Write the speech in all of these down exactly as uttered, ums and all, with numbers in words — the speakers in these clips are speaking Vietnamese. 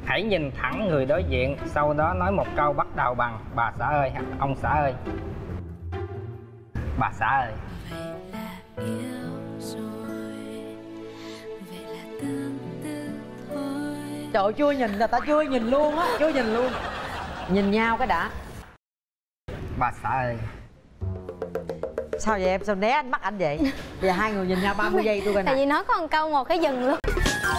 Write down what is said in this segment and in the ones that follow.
Hãy nhìn thẳng người đối diện, sau đó nói một câu bắt đầu bằng bà xã ơi hoặc ông xã ơi. Bà xã ơi. Trời ơi, chưa nhìn là ta chưa nhìn luôn á, chưa nhìn luôn. Nhìn nhau cái đã. Bà xã ơi. Sao vậy em, sao né ánh mắt anh vậy? Bây giờ hai người nhìn nhau ba mươi giây tôi coi nè. Tại vì nói có một câu một cái dừng luôn.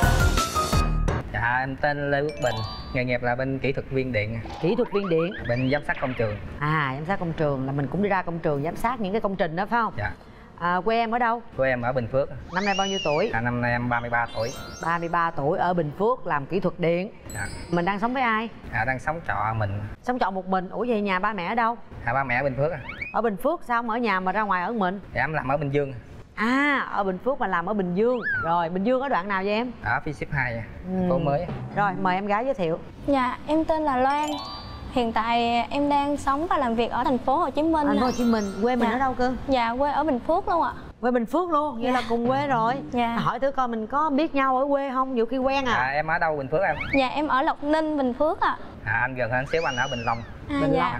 Dạ em tên Lê Quốc Bình, nghề nghiệp là bên kỹ thuật viên điện. Kỹ thuật viên điện. Bên giám sát công trường. À, giám sát công trường là mình cũng đi ra công trường giám sát những cái công trình đó phải không? Dạ. À, quê em ở đâu? Quê em ở Bình Phước. Năm nay bao nhiêu tuổi? À, năm nay em ba mươi ba tuổi. ba mươi ba tuổi ở Bình Phước làm kỹ thuật điện. Dạ. Mình đang sống với ai? À, đang sống trọ mình. Sống trọ một mình. Ủa vậy nhà ba mẹ ở đâu? À, ba mẹ ở Bình Phước. À. Ở Bình Phước sao không ở nhà mà ra ngoài ở mình? Dạ em làm ở Bình Dương. À, ở Bình Phước mà làm ở Bình Dương. Rồi, Bình Dương ở đoạn nào vậy em? Ở phi ship hai, ừ. phố mới. Rồi, mời em gái giới thiệu. Dạ, em tên là Loan. Hiện tại em đang sống và làm việc ở thành phố Hồ Chí Minh. Thành phố Hồ Chí Minh, quê mình dạ. ở đâu cơ? Dạ, quê ở Bình Phước luôn ạ. Quê Bình Phước luôn, vậy dạ. là cùng quê rồi. Dạ. Hỏi thử coi mình có biết nhau ở quê không, nhiều khi quen à. À, em ở đâu Bình Phước em? Dạ, em ở Lộc Ninh, Bình Phước ạ. À. à, anh gần hơn xíu, anh ở Bình Long. À, Bình dạ. Long.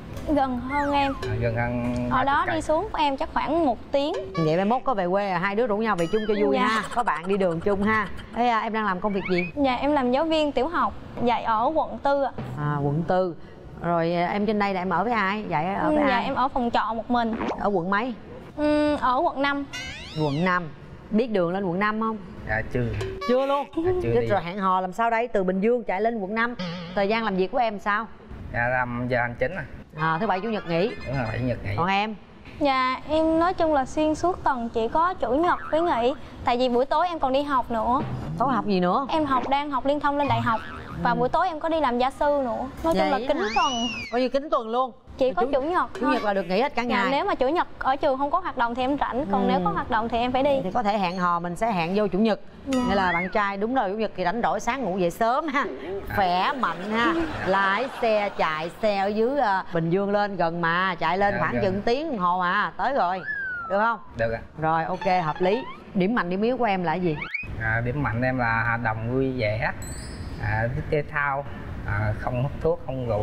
Gần hơn em. À, gần hơn. Ở đó đi xuống của em chắc khoảng một tiếng. Vậy mai mốt có về quê à, hai đứa rủ nhau về chung cho vui dạ. ha. Có bạn đi đường chung ha. Thế à, em đang làm công việc gì? Dạ, em làm giáo viên tiểu học, dạy ở quận tư ạ. À, quận tư. Rồi em trên đây là em ở với ai? Dạy ở với dạ, ai? Dạ, em ở phòng trọ một mình. Ở quận mấy? Ừ, ở quận năm. Quận năm. Biết đường lên quận năm không? Dạ chưa. Chưa luôn? Dạ, chưa Chứ đi. rồi hẹn hò làm sao đây? Từ Bình Dương chạy lên quận năm. Thời gian làm việc của em sao? Dạ làm giờ hành chính. À, à thứ bảy chủ nhật nghỉ. đúng rồi, bảy nhật nghỉ. Còn em? Dạ, em nói chung là xuyên suốt tuần chỉ có chủ nhật với nghỉ. Tại vì buổi tối em còn đi học nữa. Tối học gì nữa? Em học đang học liên thông lên đại học. Và buổi tối em có đi làm gia sư nữa. Nói chung là kín tuần. Coi như kín tuần luôn. Chỉ có chủ, chủ nhật Chủ nhật là được nghỉ hết cả ngày. Dạ, nếu mà chủ nhật ở trường không có hoạt động thì em rảnh. Còn ừ. nếu có hoạt động thì em phải đi. Thì có thể hẹn hò mình sẽ hẹn vô chủ nhật. Dạ. Nghĩa là bạn trai đúng rồi, chủ nhật thì rảnh rỗi sáng ngủ dậy sớm ha. Khỏe mạnh ha. Lái xe chạy xe ở dưới uh, Bình Dương lên gần mà. Chạy lên dạ, khoảng chừng tiếng đồng hồ à. Tới rồi. Được không? Được ạ. Rồi ok, hợp lý. Điểm mạnh điểm yếu của em là cái gì? À, điểm mạnh em là hòa đồng vui vẻ, à, thích thể thao, à, không hút thuốc, không rượu.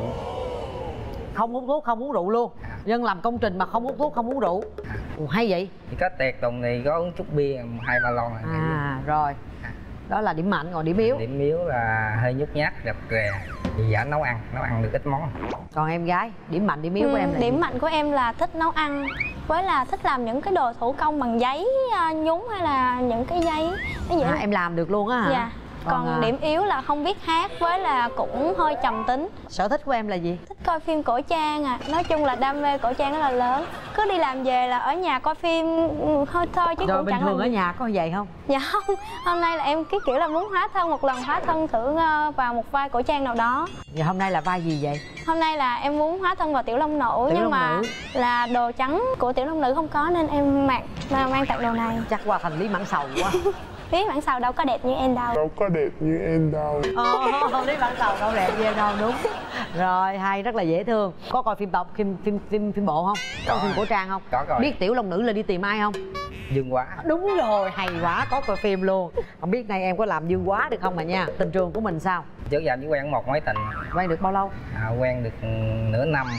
Không hút thuốc, không uống rượu luôn. À. Dân làm công trình mà không hút thuốc, không uống rượu. À. Ủa, hay vậy? Chỉ có tiệc tùng thì có uống chút bia, hai ba lon. À rồi. À. Đó là điểm mạnh, còn điểm yếu? Điểm yếu là hơi nhút nhát, rập rè, dở nấu ăn, nấu ăn được ít món. Còn em gái, điểm mạnh điểm yếu ừ, của em là điểm gì? mạnh của em là thích nấu ăn, với là thích làm những cái đồ thủ công bằng giấy nhúng hay là những cái giấy cái gì à, em làm được luôn á hả? Dạ. Còn, Còn à... điểm yếu là không biết hát, với là cũng hơi trầm tính. Sở thích của em là gì? Thích coi phim cổ trang à. Nói chung là đam mê cổ trang rất là lớn. Cứ đi làm về là ở nhà coi phim thôi thôi chứ rồi, cũng bình chẳng thường làm ở nhà có vậy không? Dạ không. Hôm nay là em cái kiểu là muốn hóa thân một lần, hóa thân thử vào một vai cổ trang nào đó. Vậy hôm nay là vai gì vậy? Hôm nay là em muốn hóa thân vào Tiểu Long Nữ. Tiểu nhưng Long mà nữ. là đồ trắng của Tiểu Long Nữ không có nên em mặc mang tặng đồ này. Chắc qua thành Lý Mãn Sầu quá. Lý Mãn Sầu đâu có đẹp như em đâu. Đâu có đẹp như em đâu. Ờ, Lý Mãn Sầu đâu đẹp như em đâu, đúng. Rồi, hay, rất là dễ thương. Có coi phim tập phim phim phim phim bộ không? Có, có phim cổ trang không? Có rồi. Biết Tiểu Long Nữ là đi tìm ai không? Dương Quá. Đúng rồi, hay quá, có coi phim luôn. Không biết nay em có làm Dương Quá được không mà nha. Tình trường của mình sao? Trước giờ chỉ quen một mối tình. Quen được bao lâu? À, quen được nửa năm.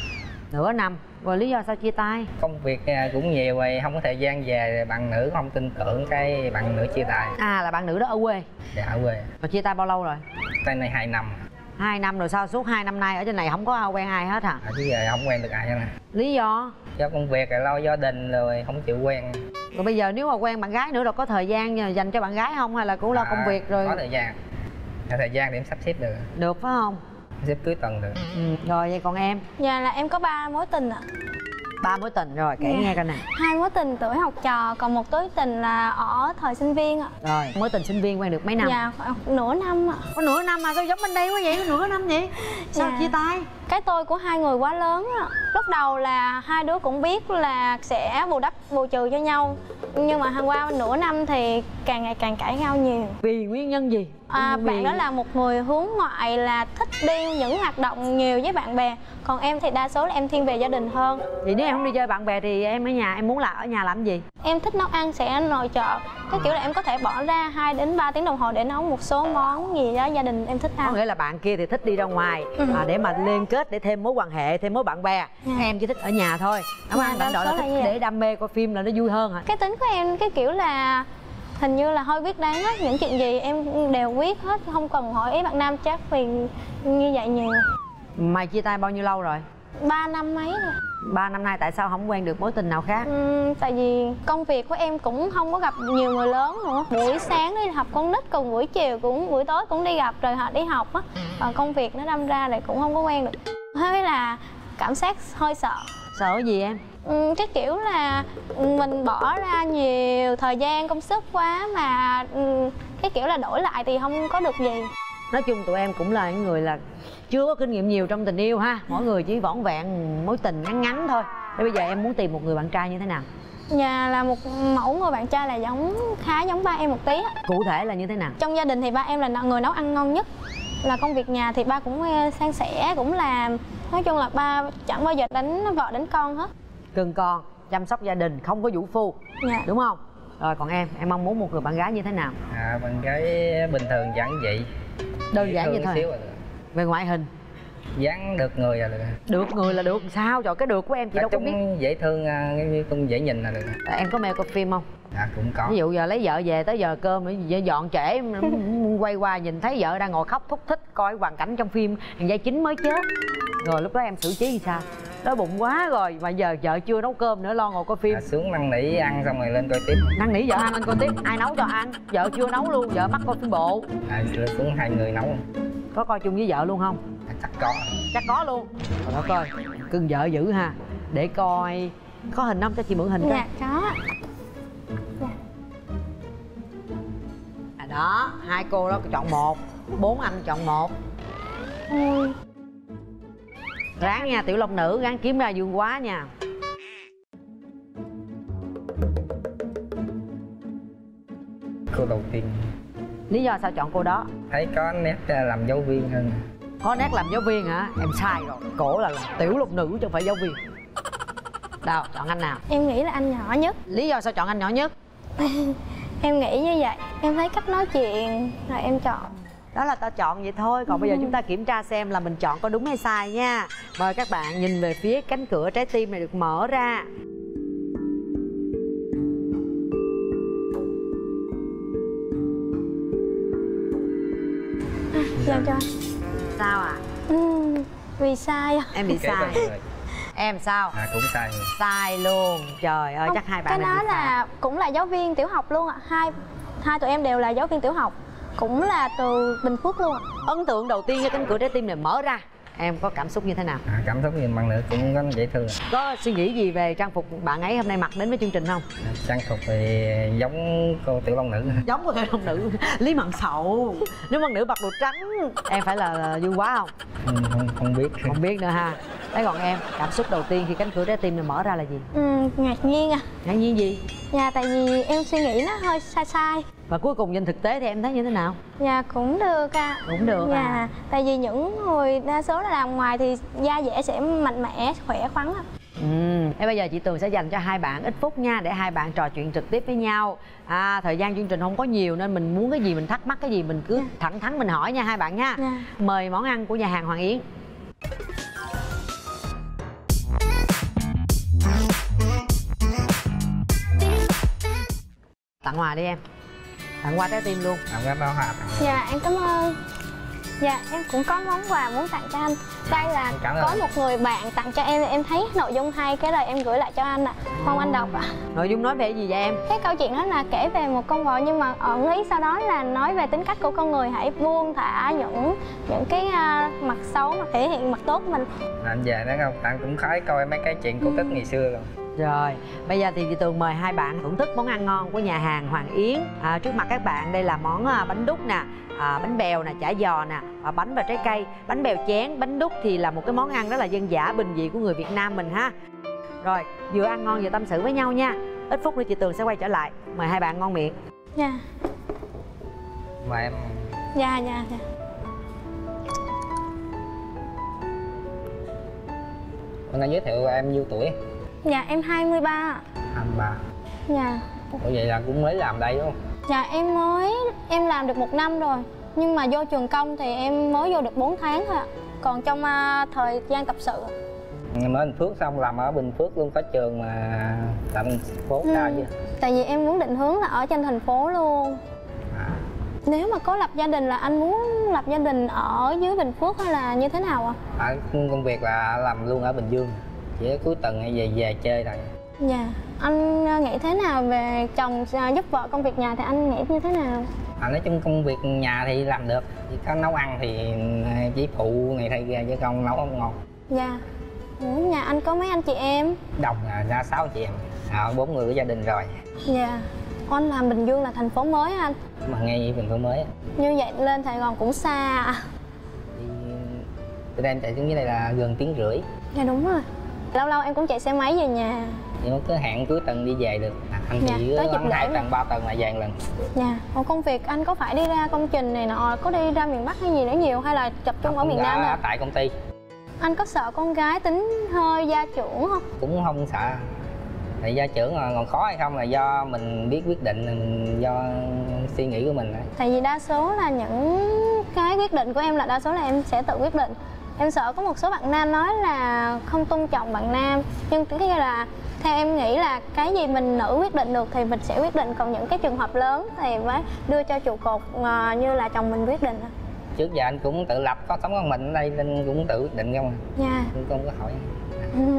Nửa năm. Rồi lý do sao chia tay? Công việc cũng nhiều rồi, không có thời gian về, bạn nữ không tin tưởng, cái bạn nữ chia tay. À, là bạn nữ đó ở quê? Dạ, ở quê. Rồi chia tay bao lâu rồi? Tay này hai năm. Hai năm rồi sao suốt hai năm nay ở trên này không có quen ai hết hả? À, chứ giờ không quen được ai hết nè. Lý do? Do công việc rồi lo gia đình rồi không chịu quen. Rồi bây giờ nếu mà quen bạn gái nữa rồi có thời gian dành cho bạn gái không, hay là cũng lo à, công việc rồi? Có thời gian. Có thời gian để em sắp xếp được. Được phải không? Xếp cưới tuần được. Ừ. Rồi vậy còn em? Dạ là em có ba mối tình ạ. Ba mối tình rồi, kể dạ. nghe coi nè. Hai mối tình tuổi học trò, còn một mối tình là ở thời sinh viên ạ. Rồi, mối tình sinh viên quen được mấy năm? Dạ, nửa năm ạ. Có nửa năm mà sao giống bên đây quá vậy? Nửa năm vậy? Sao dạ. chia tay? Cái tôi của hai người quá lớn ạ. Lúc đầu là hai đứa cũng biết là sẽ bù đắp bù trừ cho nhau. Nhưng mà qua nửa năm thì càng ngày càng cãi nhau nhiều. Vì nguyên nhân gì? À, bạn đó là một người hướng ngoại, là thích đi những hoạt động nhiều với bạn bè. Còn em thì đa số là em thiên về gia đình hơn. Vậy nếu em không đi chơi bạn bè thì em ở nhà, em muốn là ở nhà làm gì? Em thích nấu ăn, sẽ nội trợ. Cái kiểu là em có thể bỏ ra hai đến ba tiếng đồng hồ để nấu một số món gì đó gia đình em thích ăn. Có nghĩa là bạn kia thì thích đi ra ngoài Ừ. à, để mà liên kết, để thêm mối quan hệ, thêm mối bạn bè. Dạ. Em chỉ thích ở nhà thôi. Nấu Dạ, ăn đa đánh đổi số là là thích như vậy. để đam mê coi phim là nó vui hơn hả? Cái tính của em cái kiểu là hình như là hơi quyết đoán á, những chuyện gì em đều quyết hết, không cần hỏi ý bạn nam chắc vì như vậy nhiều. Mày chia tay bao nhiêu lâu rồi? Ba năm mấy rồi. Ba năm nay tại sao không quen được mối tình nào khác? Uhm, tại vì công việc của em cũng không có gặp nhiều người lớn nữa. Buổi sáng đi học con nít, còn buổi chiều cũng buổi tối cũng đi gặp rồi họ đi học á. Và công việc nó đâm ra lại cũng không có quen được. Thế là cảm giác hơi sợ. Sợ gì em? Uhm, cái kiểu là mình bỏ ra nhiều thời gian công sức quá mà uhm, cái kiểu là đổi lại thì không có được gì. Nói chung tụi em cũng là những người là chưa có kinh nghiệm nhiều trong tình yêu ha. Mỗi người chỉ vỏn vẹn mối tình ngắn ngắn thôi. Thế bây giờ em muốn tìm một người bạn trai như thế nào? Nhà là một mẫu người bạn trai là giống khá giống ba em một tí á. Cụ thể là như thế nào? Trong gia đình thì ba em là người nấu ăn ngon nhất. Là công việc nhà thì ba cũng san sẻ, cũng làm. Nói chung là ba chẳng bao giờ đánh vợ đánh con hết. Cưng con, chăm sóc gia đình, không có vũ phu. Dạ. Đúng không? Rồi còn em, em mong muốn một người bạn gái như thế nào? À, bạn gái bình thường giản dị, Đơn giản vậy thôi. xíu là được. Về ngoại hình Dáng được người là được. được người là được. Sao? Trời, cái được của em chị Nói đâu có biết. chung dễ thương, à, cũng dễ nhìn là được. Em có mê coi phim không? À, cũng có. Ví dụ giờ lấy vợ về tới giờ cơm nữa, dọn trễ quay qua nhìn thấy vợ đang ngồi khóc thúc thích coi hoàn cảnh trong phim thằng Giai Chính mới chết, rồi lúc đó em xử trí thì sao? Đói bụng quá rồi mà giờ vợ chưa nấu cơm nữa, lo ngồi coi phim. À, xuống năn nỉ ăn xong rồi lên coi tiếp. Năn nỉ vợ ăn anh coi tiếp. Ai nấu cho ăn? Vợ chưa nấu luôn, vợ bắt coi phim bộ. À, xuống hai người nấu. Có coi chung với vợ luôn không? À, chắc có. Chắc có luôn. Trời đất ơi, cưng vợ dữ ha. Để coi có hình không, cho chị mượn hình coi. Dạ có. Dạ. À đó, hai cô đó chọn một, bốn anh chọn một. Ui. Ráng nha, tiểu long nữ, ráng kiếm ra Dương Quá nha. Cô đầu tiên Lý do sao chọn cô đó? thấy có nét làm giáo viên hơn. Có nét làm giáo viên hả? Em sai rồi, cổ là, là tiểu lục nữ chứ không phải giáo viên. Đâu, chọn anh nào? Em nghĩ là anh nhỏ nhất. Lý do sao chọn anh nhỏ nhất? Em nghĩ như vậy. Em thấy cách nói chuyện rồi em chọn. Đó là tao chọn vậy thôi. Còn bây giờ chúng ta kiểm tra xem là mình chọn có đúng hay sai nha. Mời các bạn nhìn về phía cánh cửa trái tim này được mở ra. À, giao cho anh. Sao à? Uhm, vì sai. Em bị Kế sai. bên người. Em sao? À, cũng sai. Sai luôn. Trời ơi, Không, chắc hai bạn cái này đó bị sai. là cũng là giáo viên tiểu học luôn ạ. Hai hai tụi em đều là giáo viên tiểu học, cũng là từ Bình Phước luôn ạ. Ấn tượng đầu tiên khi cánh cửa trái tim này mở ra, em có cảm xúc như thế nào? À, cảm xúc nhìn bạn nữ cũng có dễ thương. Có suy nghĩ gì về trang phục bạn ấy hôm nay mặc đến với chương trình không? À, trang phục thì giống cô tiểu long nữ. Giống của thầy long nữ Lý Mận Sậu. Nếu Mận nữ mặc đồ trắng, em phải là Dương Quá không? không, không, không biết. Không biết nữa ha. Thế còn em, cảm xúc đầu tiên khi cánh cửa trái tim này mở ra là gì? Uhm, ngạc nhiên à. Ngạc nhiên gì? Dạ tại vì em suy nghĩ nó hơi sai sai. Và cuối cùng nhìn thực tế thì em thấy như thế nào? Dạ cũng được à. Cũng được Dạ, à. tại vì những người đa số là làm ngoài thì da dẻ sẽ mạnh mẽ, khỏe khoắn à. Ừ. Thế bây giờ chị Tường sẽ dành cho hai bạn ít phút nha, để hai bạn trò chuyện trực tiếp với nhau. À, thời gian chương trình không có nhiều nên mình muốn cái gì, mình thắc mắc cái gì mình cứ Dạ. thẳng thắn mình hỏi nha hai bạn nha. Dạ. Mời món ăn của nhà hàng Hoàng Yến. Tặng quà đi em. Tặng quà trái tim luôn. Không có bao hòa tặng. Dạ em cảm ơn. Dạ em cũng có món quà muốn tặng cho anh. Đây là Cảm ơn. có một người bạn tặng cho em, em thấy nội dung hay, cái lời em gửi lại cho anh ạ. À. Mong anh đọc ạ. À. Nội dung nói về gì vậy em? Cái câu chuyện đó là kể về một con bò, nhưng mà ẩn ý sau đó là nói về tính cách của con người, hãy buông thả những những cái uh, mặt xấu mà thể hiện mặt tốt của mình. Anh về đó không? Tặng cũng khói coi mấy cái chuyện cổ tích ngày xưa rồi. Rồi, bây giờ thì chị Tường mời hai bạn thưởng thức món ăn ngon của nhà hàng Hoàng Yến. À, trước mặt các bạn đây là món à, bánh đúc nè, à, bánh bèo nè, chả giò nè, à, bánh và trái cây. Bánh bèo chén, bánh đúc thì là một cái món ăn rất là dân dã bình dị của người Việt Nam mình ha. Rồi, vừa ăn ngon vừa tâm sự với nhau nha. Ít phút nữa chị Tường sẽ quay trở lại. Mời hai bạn ngon miệng. Dạ. Mà em Dạ dạ dạ. Con đã giới thiệu em nhiêu tuổi? Dạ em hai mươi ba. hai mươi ba. Dạ. Ủa vậy là cũng mới làm đây đúng không? Dạ em mới, em làm được một năm rồi. Nhưng mà vô trường công thì em mới vô được bốn tháng thôi ạ. Còn trong uh, thời gian tập sự. Mới Bình Phước xong làm ở Bình Phước luôn, có trường mà làm thành phố ừ. sao chứ? Tại vì em muốn định hướng là ở trên thành phố luôn. À. Nếu mà có lập gia đình là anh muốn lập gia đình ở dưới Bình Phước hay là như thế nào ạ? À? À, công việc là làm luôn ở Bình Dương, chỉ cuối tuần hay về về chơi thôi. Dạ. Anh nghĩ thế nào về chồng giúp vợ công việc nhà thì anh nghĩ như thế nào? À, nói chung công việc nhà thì làm được, chỉ có nấu ăn thì chỉ phụ này thay ra chứ không nấu không ngon. Dạ. Ủa, nhà anh có mấy anh chị em? Đồng là ra sáu chị em, à, bốn người của gia đình rồi. Dạ. Anh làm Bình Dương là thành phố mới anh? Mà ngay Bình Phước mới. Như vậy lên Sài Gòn cũng xa à? Thì tụi em chạy xuống dưới đây là gần tiếng rưỡi. Dạ đúng rồi. Lâu lâu em cũng chạy xe máy về nhà. Nhưng mà cứ hẹn cuối tuần đi về được. À, anh dạ, chỉ có hai tuần ba tuần là về một lần. Dạ. Còn công việc anh có phải đi ra công trình này nọ, có đi ra miền Bắc hay gì nữa nhiều hay là tập trung à, ở miền Nam thôi? Tại công ty. Anh có sợ con gái tính hơi gia trưởng không? Cũng không sợ. Tại gia trưởng còn khó hay không là do mình biết quyết định, mình do suy nghĩ của mình. Tại vì đa số là những cái quyết định của em là đa số là em sẽ tự quyết định. Em sợ có một số bạn nam nói là không tôn trọng bạn nam. Nhưng cái là theo em nghĩ là cái gì mình nữ quyết định được thì mình sẽ quyết định. Còn những cái trường hợp lớn thì mới đưa cho trụ cột như là chồng mình quyết định. Trước giờ anh cũng tự lập, có sống con mình ở đây nên cũng tự quyết định không. Dạ. Cũng không có hỏi. Ừ.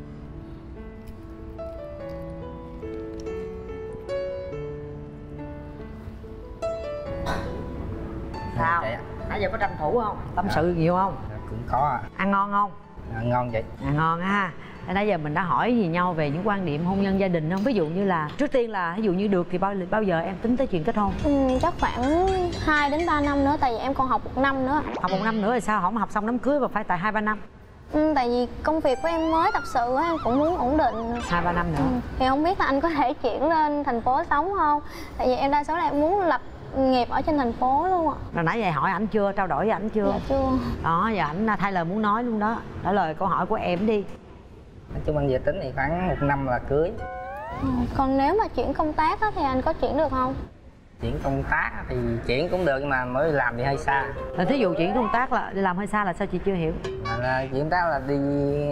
Sao? Nãy giờ có tranh thủ không? Tâm sự nhiều không? Cũng có. Ăn ngon không? À, ngon vậy. À, ngon ha. Nãy giờ mình đã hỏi gì nhau về những quan niệm hôn nhân gia đình không? Ví dụ như là trước tiên là ví dụ như được thì bao bao giờ em tính tới chuyện kết hôn? Ừ, chắc khoảng hai đến ba năm nữa, tại vì em còn học một năm nữa. Học một năm nữa thì sao? Không học xong đám cưới mà phải tại hai ba năm? Ừ, tại vì công việc của em mới tập sự á, em cũng muốn ổn định. Hai ba năm nữa. Ừ, thì không biết là anh có thể chuyển lên thành phố sống không? Tại vì em đa số là em muốn lập nghiệp ở trên thành phố luôn ạ. Rồi nãy giờ hỏi ảnh chưa? Trao đổi với ảnh chưa? Dạ chưa. Đó, giờ ảnh thay lời muốn nói luôn đó. Trả lời câu hỏi của em đi. Nói chung anh dự tính thì khoảng một năm là cưới. Ừ, còn nếu mà chuyển công tác á, thì anh có chuyển được không? Chuyển công tác thì chuyển cũng được nhưng mà mới làm thì hơi xa. Là thí dụ chuyển công tác là đi làm hơi xa là sao chị chưa hiểu? À, là chuyển công tác là đi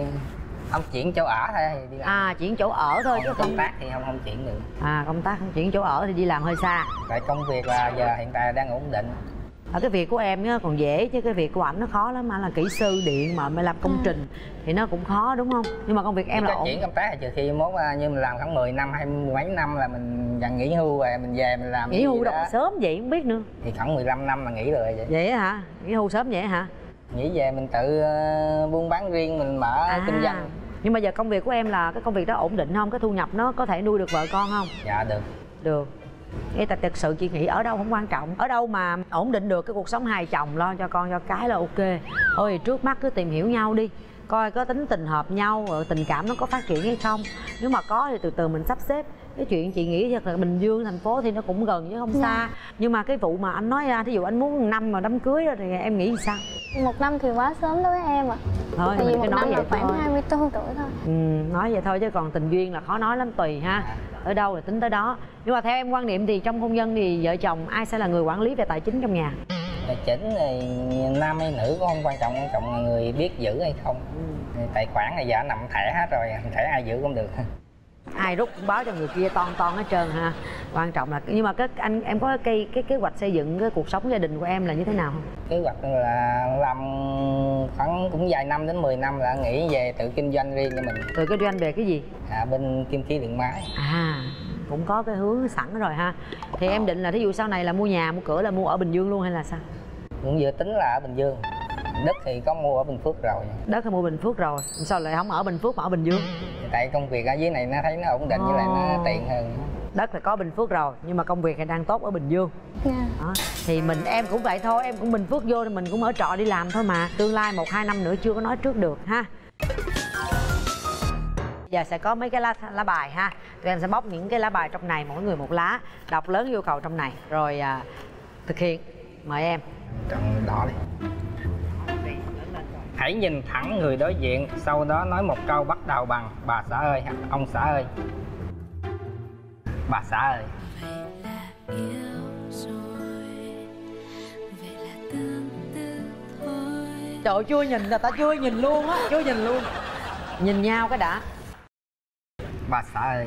không chuyển chỗ ở thôi thì đi làm. À, chuyển chỗ ở thôi chứ công không. tác thì không không chuyển được. À, công tác không chuyển chỗ ở thì đi làm hơi xa. Tại công việc là giờ hiện tại đang ổn định. Ở cái việc của em á còn dễ chứ cái việc của ảnh nó khó lắm. Anh là kỹ sư điện mà mới làm công à. trình thì nó cũng khó đúng không? Nhưng mà công việc em Chỉ là có ổn. chuyển công tác là trừ khi mốt như mình làm khoảng mười năm hay mười mấy năm là mình dần nghỉ hưu rồi mình về mình làm nghỉ hưu đâu sớm vậy không biết nữa. Thì khoảng mười lăm năm là nghỉ rồi vậy. Vậy hả? Nghỉ hưu sớm vậy hả? Nghỉ về mình tự uh, buôn bán riêng, mình mở à. kinh doanh. Nhưng mà giờ công việc của em là cái công việc đó ổn định không? Cái thu nhập nó có thể nuôi được vợ con không? Dạ được. Được. Nghe ta thực sự chị nghĩ ở đâu không quan trọng. Ở đâu mà ổn định được cái cuộc sống hai chồng, lo cho con cho cái là ok. Thôi trước mắt cứ tìm hiểu nhau đi, coi có tính tình hợp nhau, rồi tình cảm nó có phát triển hay không. Nếu mà có thì từ từ mình sắp xếp. Cái chuyện chị nghĩ là Bình Dương thành phố thì nó cũng gần chứ không xa. Yeah. Nhưng mà cái vụ mà anh nói ra, thí dụ anh muốn một năm mà đám cưới rồi thì em nghĩ sao? Một năm thì quá sớm đối với em ạ. À. Thôi tại vì mình một cứ nói năm vậy là khoảng thôi. hai mươi tư tuổi thôi. Ừ, nói vậy thôi chứ còn tình duyên là khó nói lắm, tùy ha. Ở đâu là tính tới đó. Nhưng mà theo em quan niệm thì trong hôn nhân thì vợ chồng ai sẽ là người quản lý về tài chính trong nhà? Tài chính thì nam hay nữ cũng không quan trọng, quan trọng là người biết giữ hay không. Ừ. Tài khoản này giờ nằm thẻ hết rồi, thẻ ai giữ cũng được. Ai rút cũng báo cho người kia ton ton hết trơn ha. Quan trọng là nhưng mà cái anh em có cái cái kế hoạch xây dựng cái cuộc sống gia đình của em là như thế nào không? Kế hoạch là làm khoảng cũng vài năm đến mười năm là nghĩ về tự kinh doanh riêng cho mình. Tự kinh doanh về cái gì? À, bên kim khí điện máy. À, cũng có cái hướng sẵn rồi ha. Thì em định là thí dụ sau này là mua nhà mua cửa là mua ở Bình Dương luôn hay là sao? Cũng vừa tính là ở Bình Dương. Đất thì có mua ở Bình Phước rồi. Đất thì mua Bình Phước rồi, sao lại không ở Bình Phước mà ở Bình Dương? Tại công việc ở dưới này nó thấy nó ổn định, với lại nó tiện hơn. Đất thì có Bình Phước rồi nhưng mà công việc thì đang tốt ở Bình Dương. Yeah. Đó. Thì mình em cũng vậy thôi, em cũng Bình Phước vô thì mình cũng ở trọ đi làm thôi mà. Tương lai một hai năm nữa chưa có nói trước được ha. Giờ sẽ có mấy cái lá, lá bài ha. Tụi em sẽ bóc những cái lá bài trong này, mỗi người một lá, đọc lớn yêu cầu trong này rồi à, thực hiện. Mời em. Chọn đỏ đi. Hãy nhìn thẳng người đối diện, sau đó nói một câu bắt đầu bằng bà xã ơi hoặc ông xã ơi. Bà xã ơi. Trời ơi, chưa nhìn là ta chưa nhìn luôn á, chưa nhìn luôn. Nhìn nhau cái đã. Bà xã ơi.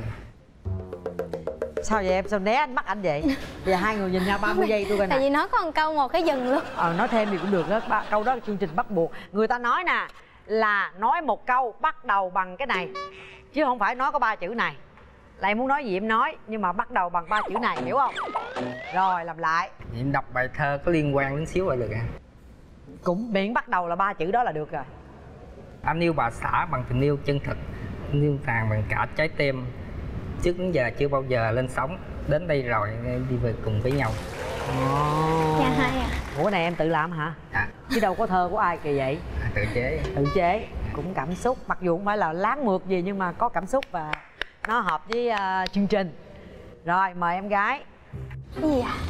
Sao vậy em? Sao né ánh mắt anh vậy? Bây giờ hai người nhìn nhau ba mươi giây tôi coi nè. Tại vì nói có một câu một cái dừng luôn. Ờ, nói thêm thì cũng được đó. Ba, câu đó là chương trình bắt buộc. Người ta nói nè là nói một câu bắt đầu bằng cái này, chứ không phải nói có ba chữ này. Là em muốn nói gì em nói, nhưng mà bắt đầu bằng ba chữ này, hiểu không? Rồi, làm lại. Em đọc bài thơ có liên quan đến xíu rồi được à? Cũng miễn bắt đầu là ba chữ đó là được rồi. Anh yêu bà xã bằng tình yêu chân thực, anh yêu nàng bằng cả trái tim. Trước đến giờ chưa bao giờ lên sóng, đến đây rồi đi về cùng với nhau. Oh. Dạ hay à. Ủa này em tự làm hả? Dạ. Chứ đâu có thơ của ai kỳ vậy? À, tự chế. Tự chế, cũng cảm xúc. Mặc dù không phải là láng mượt gì nhưng mà có cảm xúc và nó hợp với uh, chương trình. Rồi, mời em gái. Cái gì à?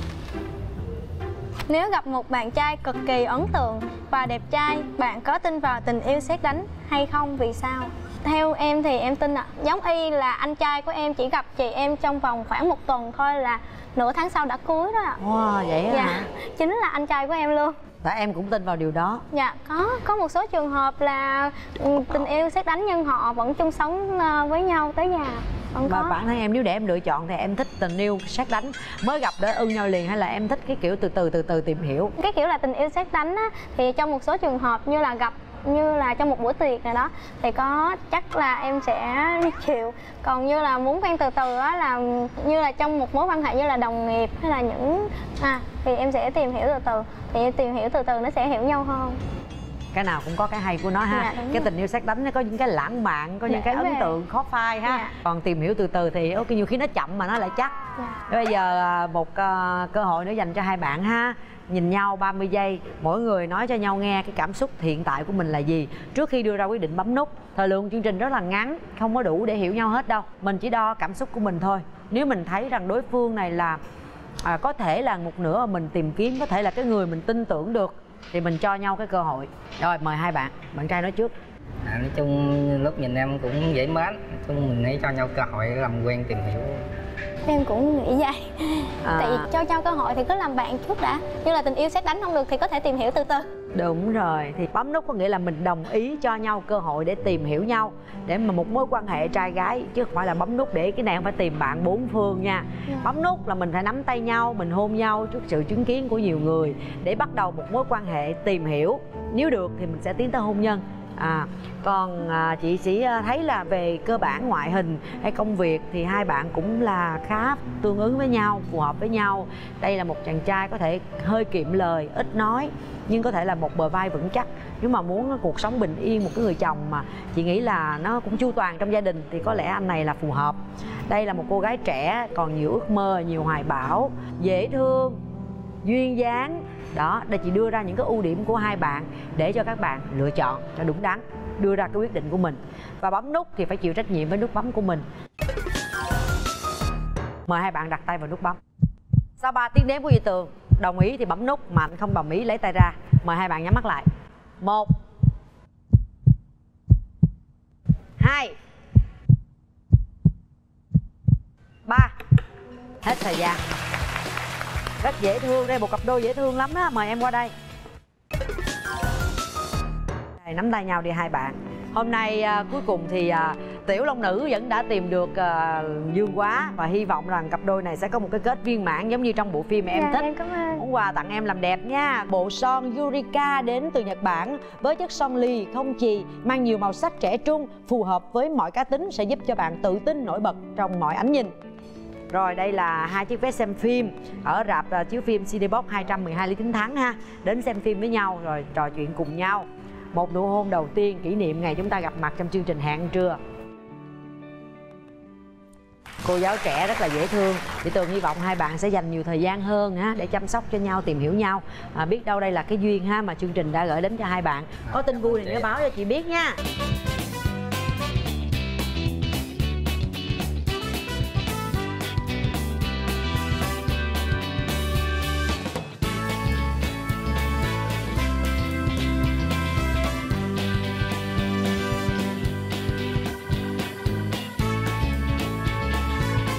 Nếu gặp một bạn trai cực kỳ ấn tượng và đẹp trai, bạn có tin vào tình yêu sét đánh hay không? Vì sao? Theo em thì em tin ạ. À, giống y là anh trai của em chỉ gặp chị em trong vòng khoảng một tuần thôi là nửa tháng sau đã cưới đó ạ. À. Wow, vậy dạ, hả? chính là anh trai của em luôn. Tại em cũng tin vào điều đó. Dạ, có có một số trường hợp là tình yêu sét đánh nhưng họ vẫn chung sống với nhau tới già. Vẫn Và có. bản thân em nếu để em lựa chọn thì em thích tình yêu sét đánh mới gặp để ưng nhau liền, hay là em thích cái kiểu từ từ từ từ tìm hiểu? Cái kiểu là tình yêu sét đánh á, thì trong một số trường hợp như là gặp như là trong một bữa tiệc này đó thì có chắc là em sẽ chịu. Còn như là muốn quen từ từ á, là như là trong một mối quan hệ như là đồng nghiệp hay là những à thì em sẽ tìm hiểu từ từ. Thì tìm hiểu từ từ nó sẽ hiểu nhau hơn. Cái nào cũng có cái hay của nó ha. Dạ, cái tình yêu sét đánh nó có những cái lãng mạn, có những dạ, cái ấn về. tượng khó phai ha. Dạ. Còn tìm hiểu từ từ thì ok, nhiều khi nó chậm mà nó lại chắc. Dạ. Bây giờ một uh, cơ hội nữa dành cho hai bạn ha. Nhìn nhau ba mươi giây, mỗi người nói cho nhau nghe cái cảm xúc hiện tại của mình là gì trước khi đưa ra quyết định bấm nút. Thời lượng chương trình rất là ngắn, không có đủ để hiểu nhau hết đâu. Mình chỉ đo cảm xúc của mình thôi. Nếu mình thấy rằng đối phương này là à, có thể là một nửa mình tìm kiếm, có thể là cái người mình tin tưởng được, thì mình cho nhau cái cơ hội. Rồi, mời hai bạn. Bạn trai nói trước. À, nói chung lúc nhìn em cũng dễ mến, nói chung mình hãy cho nhau cơ hội làm quen tìm hiểu. Em cũng nghĩ vậy. À. Tại vì cho nhau cơ hội thì cứ làm bạn trước đã. Như là tình yêu sét đánh không được thì có thể tìm hiểu từ từ. Đúng rồi, thì bấm nút có nghĩa là mình đồng ý cho nhau cơ hội để tìm hiểu nhau, để mà một mối quan hệ trai gái, chứ không phải là bấm nút để cái này không phải tìm bạn bốn phương nha. Yeah. Bấm nút là mình phải nắm tay nhau, mình hôn nhau trước sự chứng kiến của nhiều người để bắt đầu một mối quan hệ tìm hiểu. Nếu được thì mình sẽ tiến tới hôn nhân. À, còn à, chị chỉ thấy là về cơ bản ngoại hình hay công việc thì hai bạn cũng là khá tương ứng với nhau, phù hợp với nhau. Đây là một chàng trai có thể hơi kiệm lời, ít nói, nhưng có thể là một bờ vai vững chắc. Nếu mà muốn cuộc sống bình yên, một cái người chồng mà chị nghĩ là nó cũng chu toàn trong gia đình thì có lẽ anh này là phù hợp. Đây là một cô gái trẻ, còn nhiều ước mơ, nhiều hoài bão, dễ thương, duyên dáng. Đó, để chị đưa ra những cái ưu điểm của hai bạn để cho các bạn lựa chọn cho đúng đắn, đưa ra cái quyết định của mình. Và bấm nút thì phải chịu trách nhiệm với nút bấm của mình. Mời hai bạn đặt tay vào nút bấm. Sau ba tiếng đếm của Duy Tường, đồng ý thì bấm nút, Mạnh không đồng ý lấy tay ra. Mời hai bạn nhắm mắt lại. Một, hai, ba. Hết thời gian. Rất dễ thương, đây một cặp đôi dễ thương lắm đó. Mời em qua đây. Đây, nắm tay nhau đi hai bạn. Hôm nay à, cuối cùng thì à, Tiểu Long Nữ vẫn đã tìm được à, Dương Quá. Và hy vọng rằng cặp đôi này sẽ có một cái kết viên mãn giống như trong bộ phim mà em Dạ, thích. em cảm ơn. Món quà tặng em làm đẹp nha. Bộ son Yurika đến từ Nhật Bản với chất son lì không chì, mang nhiều màu sắc trẻ trung, phù hợp với mọi cá tính, sẽ giúp cho bạn tự tin nổi bật trong mọi ánh nhìn. Rồi, đây là hai chiếc vé xem phim ở rạp uh, chiếu phim xê đê Box hai trăm mười hai Lý Chính Thắng ha. Đến xem phim với nhau rồi trò chuyện cùng nhau. Một nụ hôn đầu tiên kỷ niệm ngày chúng ta gặp mặt trong chương trình Hẹn Trưa. Cô giáo trẻ rất là dễ thương. Chị Tường hy vọng hai bạn sẽ dành nhiều thời gian hơn ha, để chăm sóc cho nhau, tìm hiểu nhau. à, Biết đâu đây là cái duyên ha mà chương trình đã gửi đến cho hai bạn. Có tin vui thì nhớ báo cho chị biết nha.